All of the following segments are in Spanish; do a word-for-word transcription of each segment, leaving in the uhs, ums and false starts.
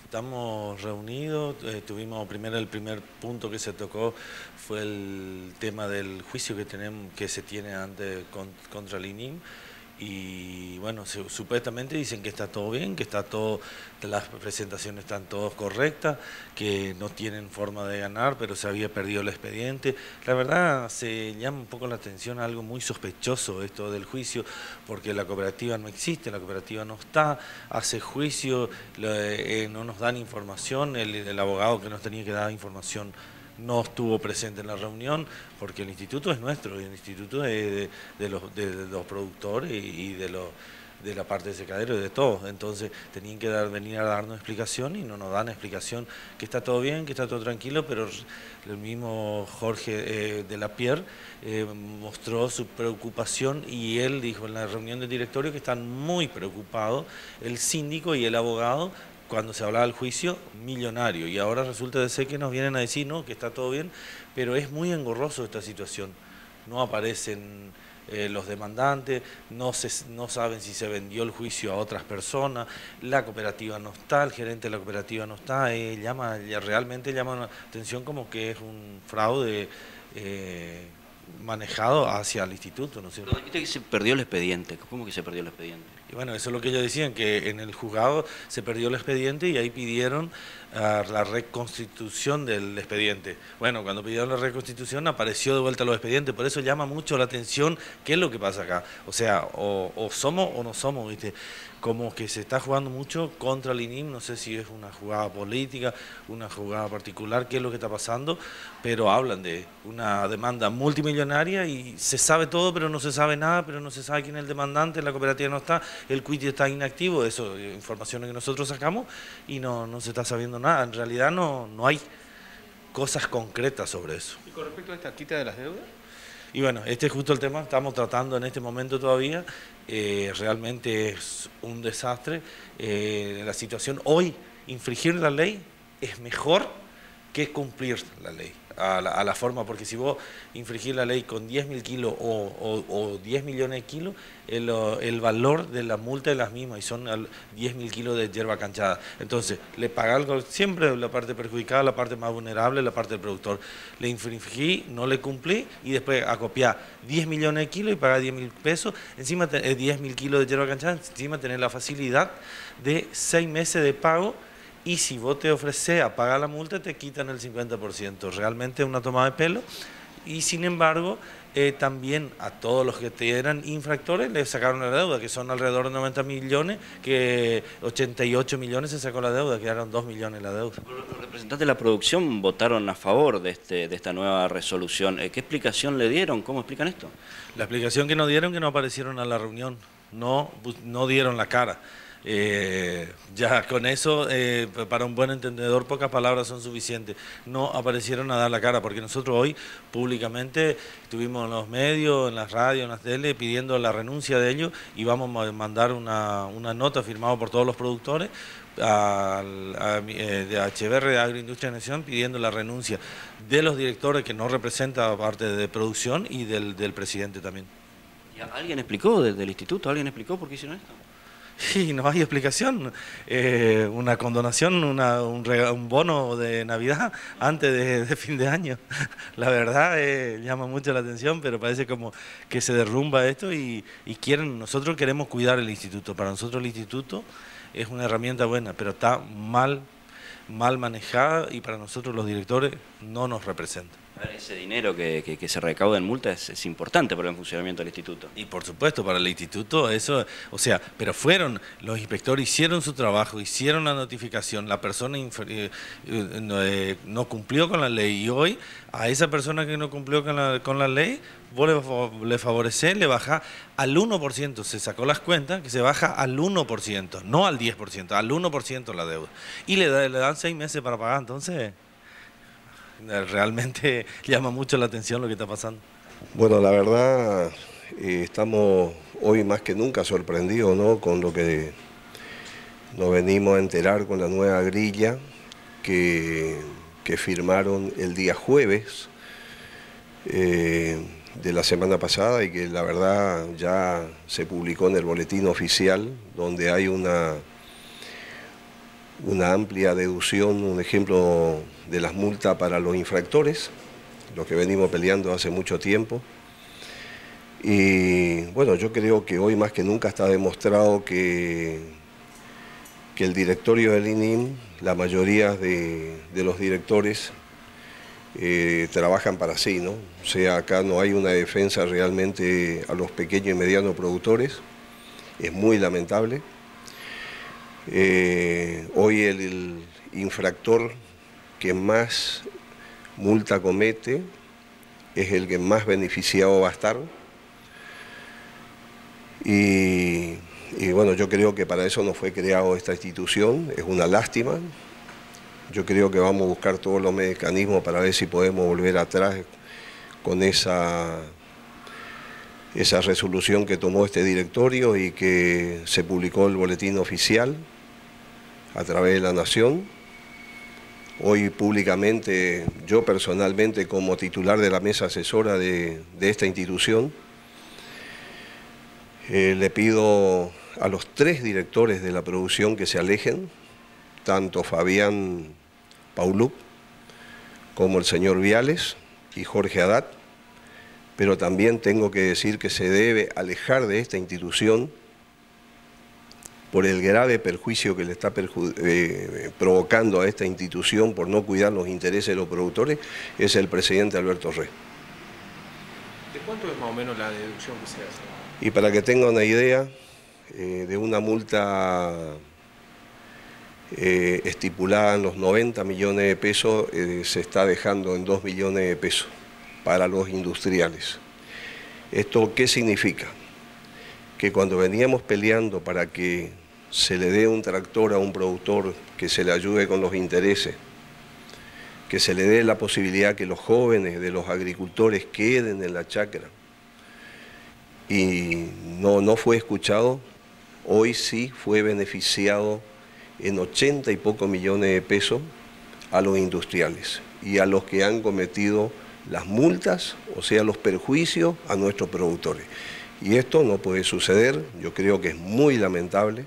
estamos reunidos, eh, tuvimos primero el primer punto que se tocó fue el tema del juicio que tenemos, que se tiene ante con, contra el I N I M. Y bueno, se, supuestamente dicen que está todo bien, que está todo, las presentaciones están todas correctas, que no tienen forma de ganar, pero se había perdido el expediente. La verdad se llama un poco la atención a algo muy sospechoso esto del juicio, porque la cooperativa no existe, la cooperativa no está, hace juicio, le, eh, no nos dan información, el, el abogado que nos tenía que dar información no estuvo presente en la reunión, porque el instituto es nuestro, el instituto es de, de, los, de, de los productores y de, los, de la parte de secadero y de todo. Entonces tenían que dar, venir a darnos explicación y no nos dan explicación, que está todo bien, que está todo tranquilo, pero el mismo Jorge eh, de la Pierre eh, mostró su preocupación y él dijo en la reunión del directorio que están muy preocupados, el síndico y el abogado, cuando se hablaba del juicio, millonario, y ahora resulta de ser que nos vienen a decir no, que está todo bien, pero es muy engorroso esta situación. No aparecen eh, los demandantes, no, se, no saben si se vendió el juicio a otras personas, la cooperativa no está, el gerente de la cooperativa no está, eh, llama, realmente llama la atención como que es un fraude eh, manejado hacia el instituto, ¿no es cierto? Dijiste que se perdió el expediente. ¿Cómo que se perdió el expediente? Y bueno, eso es lo que ellos decían, que en el juzgado se perdió el expediente y ahí pidieron uh, la reconstitución del expediente. Bueno, cuando pidieron la reconstitución apareció de vuelta los expedientes, por eso llama mucho la atención qué es lo que pasa acá. O sea, o, o somos o no somos, ¿viste? Como que se está jugando mucho contra el I N I M, no sé si es una jugada política, una jugada particular, qué es lo que está pasando, pero hablan de una demanda multimillonaria y se sabe todo, pero no se sabe nada, pero no se sabe quién es el demandante, la cooperativa no está, el quitio está inactivo, eso, informaciones que nosotros sacamos y no, no se está sabiendo nada, en realidad no, no hay cosas concretas sobre eso. ¿Y con respecto a esta quita de las deudas? Y bueno, este es justo el tema, estamos tratando en este momento todavía, eh, realmente es un desastre, eh, la situación hoy, infringir la ley es mejor que cumplir la ley, a la, a la forma, porque si vos infringir la ley con diez mil kilos o, o, o diez millones de kilos, el, el valor de la multa es la misma y son diez mil kilos de hierba canchada. Entonces, le paga algo, siempre la parte perjudicada, la parte más vulnerable, la parte del productor. Le infringí, no le cumplí y después acopiar diez millones de kilos y pagar diez mil pesos, encima eh, diez mil kilos de hierba canchada, encima tener la facilidad de seis meses de pago. Y si vos te ofreces a pagar la multa, te quitan el cincuenta por ciento. Realmente es una toma de pelo. Y sin embargo, eh, también a todos los que eran infractores les sacaron la deuda, que son alrededor de noventa millones, que ochenta y ocho millones se sacó la deuda, quedaron dos millones la deuda. Los representantes de la producción votaron a favor de, este, de esta nueva resolución. ¿Qué explicación le dieron? ¿Cómo explican esto? La explicación que nos dieron que no aparecieron a la reunión, no, no dieron la cara. Eh, ya con eso, eh, para un buen entendedor, pocas palabras son suficientes. No aparecieron a dar la cara, porque nosotros hoy públicamente estuvimos en los medios, en las radios, en las tele, pidiendo la renuncia de ellos y vamos a mandar una, una nota firmada por todos los productores a, a, a, de H B R de Agroindustria Nación pidiendo la renuncia de los directores que no representa parte de producción y del, del presidente también. ¿Alguien explicó desde el instituto? ¿Alguien explicó por qué hicieron esto? Sí, no hay explicación. Eh, una condonación, una, un, un bono de Navidad antes de, de fin de año. La verdad eh, llama mucho la atención, pero parece como que se derrumba esto y, y quieren, nosotros queremos cuidar el instituto. Para nosotros el instituto es una herramienta buena, pero está mal, mal manejada y para nosotros los directores no nos representa. Ese dinero que, que, que se recauda en multa es, es importante para el funcionamiento del instituto. Y por supuesto, para el instituto eso, o sea, pero fueron, los inspectores hicieron su trabajo, hicieron la notificación, la persona eh, eh, no cumplió con la ley y hoy a esa persona que no cumplió con la, con la ley, vos le, le favorecés, le bajás al uno por ciento, se sacó las cuentas, que se baja al uno por ciento, no al diez por ciento, al uno por ciento la deuda. Y le, da, le dan seis meses para pagar, entonces realmente llama mucho la atención lo que está pasando. Bueno, la verdad eh, estamos hoy más que nunca sorprendidos, ¿no?, con lo que nos venimos a enterar con la nueva grilla que, que firmaron el día jueves eh, de la semana pasada y que la verdad ya se publicó en el boletín oficial, donde hay una una amplia deducción, un ejemplo de las multas para los infractores, los que venimos peleando hace mucho tiempo. Y bueno, yo creo que hoy más que nunca está demostrado que, que el directorio del I N I M, la mayoría de, de los directores eh, trabajan para sí, ¿no? O sea, acá no hay una defensa realmente a los pequeños y medianos productores, es muy lamentable. Eh, hoy el, el infractor que más multa comete es el que más beneficiado va a estar. Y, y bueno, yo creo que para eso no fue creada esta institución, es una lástima. Yo creo que vamos a buscar todos los mecanismos para ver si podemos volver atrás con esa, esa resolución que tomó este directorio y que se publicó en el boletín oficial a través de La Nación. Hoy públicamente, yo personalmente como titular de la mesa asesora de, de esta institución, Eh, le pido a los tres directores de la producción que se alejen, tanto Fabián Pauluc como el señor Viales y Jorge Haddad, pero también tengo que decir que se debe alejar de esta institución por el grave perjuicio que le está eh, provocando a esta institución por no cuidar los intereses de los productores, es el presidente Alberto Rey. ¿De cuánto es más o menos la deducción que se hace? Y para que tenga una idea, eh, de una multa eh, estipulada en los noventa millones de pesos, eh, se está dejando en dos millones de pesos para los industriales. ¿Esto qué significa? Que cuando veníamos peleando para que se le dé un tractor a un productor, que se le ayude con los intereses, que se le dé la posibilidad que los jóvenes de los agricultores queden en la chacra, y no, no fue escuchado, hoy sí fue beneficiado en ochenta y pocos millones de pesos a los industriales y a los que han cometido las multas, o sea, los perjuicios a nuestros productores. Y esto no puede suceder, yo creo que es muy lamentable.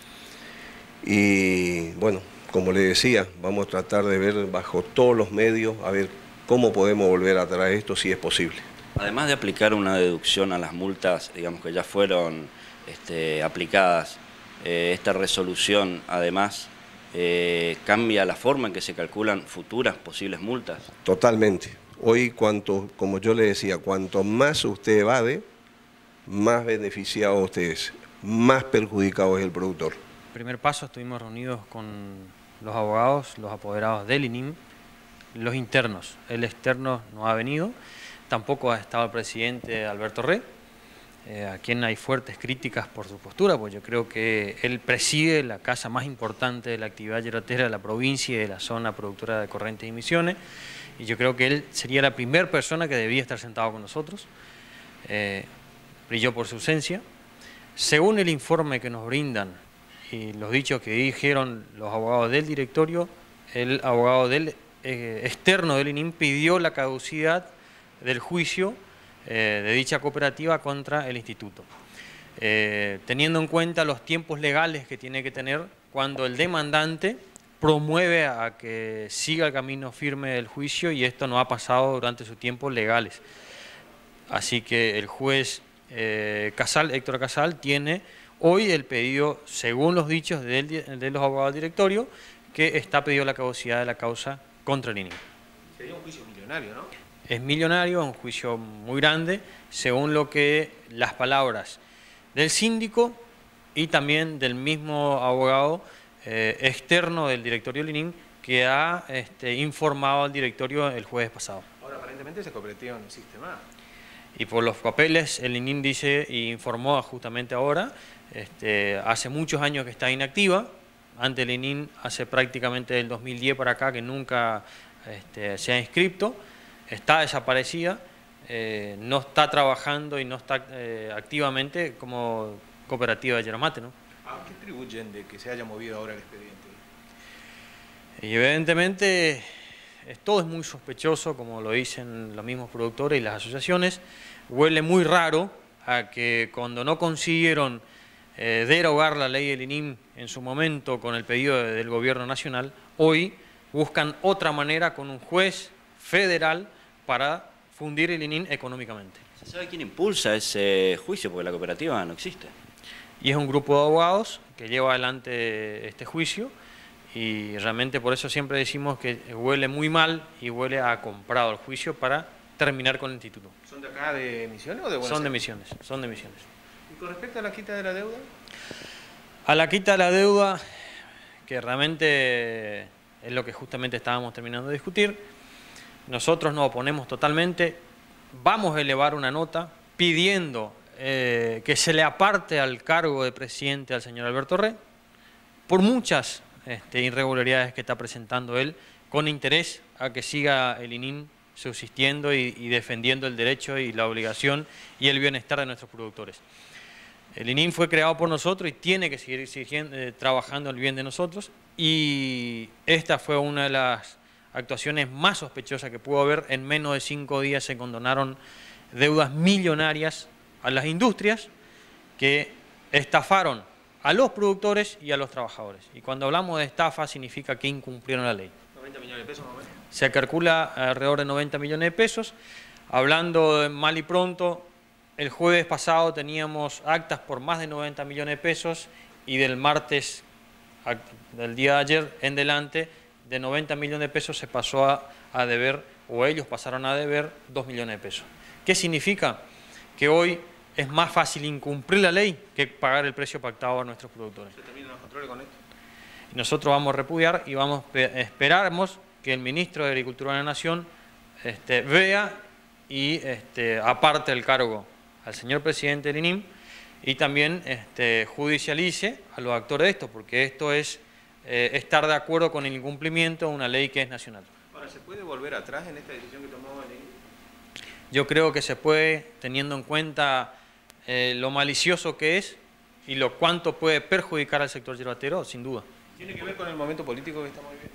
Y bueno, como le decía, vamos a tratar de ver bajo todos los medios, a ver cómo podemos volver a traer esto si es posible. Además de aplicar una deducción a las multas, digamos que ya fueron este, aplicadas, eh, esta resolución además eh, cambia la forma en que se calculan futuras posibles multas. Totalmente. Hoy, cuanto, como yo le decía, cuanto más usted evade, más beneficiado usted es, más perjudicado es el productor. Primer paso, estuvimos reunidos con los abogados, los apoderados del I N I M, los internos. El externo no ha venido. Tampoco ha estado el presidente Alberto Rey, eh, a quien hay fuertes críticas por su postura, pues yo creo que él preside la casa más importante de la actividad yerbatera de la provincia y de la zona productora de Corrientes y Misiones, y yo creo que él sería la primera persona que debía estar sentado con nosotros. Eh, brilló por su ausencia. Según el informe que nos brindan y los dichos que dijeron los abogados del directorio, el abogado del, eh, externo del I N I M pidió la caducidad del juicio eh, de dicha cooperativa contra el instituto, eh, teniendo en cuenta los tiempos legales que tiene que tener cuando el demandante promueve a que siga el camino firme del juicio, y esto no ha pasado durante sus tiempos legales. Así que el juez eh, Casal, Héctor Casal, tiene hoy el pedido, según los dichos de, de los abogados del directorio, que está pedido la caducidad de la causa contra el I N I M. Sería un juicio millonario, ¿no? Es millonario, un juicio muy grande, según lo que las palabras del síndico y también del mismo abogado eh, externo del directorio del I N I M que ha este, informado al directorio el jueves pasado. Ahora, aparentemente esa cooperativa no existe más. Y por los papeles, el I N I M dice y informó justamente ahora, este, hace muchos años que está inactiva. Antes el I N I M, hace prácticamente del dos mil diez para acá, que nunca este, se ha inscrito. Está desaparecida, eh, no está trabajando y no está eh, activamente como cooperativa de yerba mate, ¿no? ¿A qué atribuyen de que se haya movido ahora el expediente? Y evidentemente es, todo es muy sospechoso, como lo dicen los mismos productores y las asociaciones. Huele muy raro a que cuando no consiguieron eh, derogar la ley del I N I M en su momento con el pedido de, del gobierno nacional, hoy buscan otra manera con un juez federal para fundir el I N I M económicamente. ¿Se sabe quién impulsa ese juicio? Porque la cooperativa no existe. Y es un grupo de abogados que lleva adelante este juicio y realmente por eso siempre decimos que huele muy mal y huele a comprado el juicio para terminar con el instituto. ¿Son de acá de Misiones o de Buenos Son de Aires? Misiones, son de Misiones. ¿Y con respecto a la quita de la deuda? A la quita de la deuda, que realmente es lo que justamente estábamos terminando de discutir, nosotros nos oponemos totalmente, vamos a elevar una nota pidiendo eh, que se le aparte al cargo de presidente al señor Alberto Rey por muchas este, irregularidades que está presentando él, con interés a que siga el I N I M subsistiendo y, y defendiendo el derecho y la obligación y el bienestar de nuestros productores. El I N I M fue creado por nosotros y tiene que seguir exigiendo, eh, trabajando el bien de nosotros, y esta fue una de las actuaciones más sospechosas que pudo haber. En menos de cinco días se condonaron deudas millonarias a las industrias que estafaron a los productores y a los trabajadores. Y cuando hablamos de estafa significa que incumplieron la ley. noventa millones de pesos más o menos. Se calcula alrededor de noventa millones de pesos. Hablando de mal y pronto, el jueves pasado teníamos actas por más de noventa millones de pesos y del martes, del día de ayer en delante, de noventa millones de pesos se pasó a, a deber, o ellos pasaron a deber dos millones de pesos. ¿Qué significa? Que hoy es más fácil incumplir la ley que pagar el precio pactado a nuestros productores. ¿Se terminan los controles con esto? Nosotros vamos a repudiar y vamos esperamos que el ministro de Agricultura de la Nación este, vea y este, aparte el cargo al señor presidente del I N I M y también este, judicialice a los actores de esto, porque esto es eh, estar de acuerdo con el incumplimiento de una ley que es nacional. Ahora, ¿se puede volver atrás en esta decisión que tomó el I N I M? Yo creo que se puede, teniendo en cuenta eh, lo malicioso que es y lo cuánto puede perjudicar al sector yerbatero, sin duda. ¿Tiene que ver con el momento político que estamos viviendo?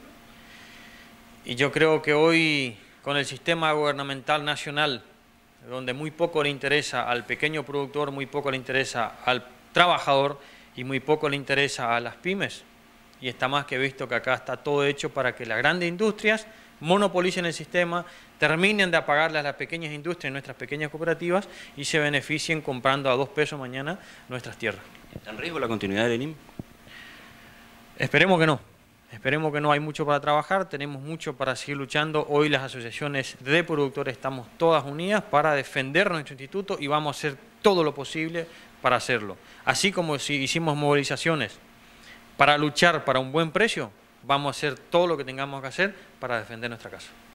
Y yo creo que hoy, con el sistema gubernamental nacional, donde muy poco le interesa al pequeño productor, muy poco le interesa al trabajador y muy poco le interesa a las pymes, y está más que visto que acá está todo hecho para que las grandes industrias monopolicen el sistema, terminen de apagarle a las pequeñas industrias, nuestras pequeñas cooperativas, y se beneficien comprando a dos pesos mañana nuestras tierras. ¿Está en riesgo la continuidad del I N I M? Esperemos que no, esperemos que no, hay mucho para trabajar, tenemos mucho para seguir luchando. Hoy las asociaciones de productores estamos todas unidas para defender nuestro instituto y vamos a hacer todo lo posible para hacerlo. Así como si hicimos movilizaciones para luchar para un buen precio, vamos a hacer todo lo que tengamos que hacer para defender nuestra casa.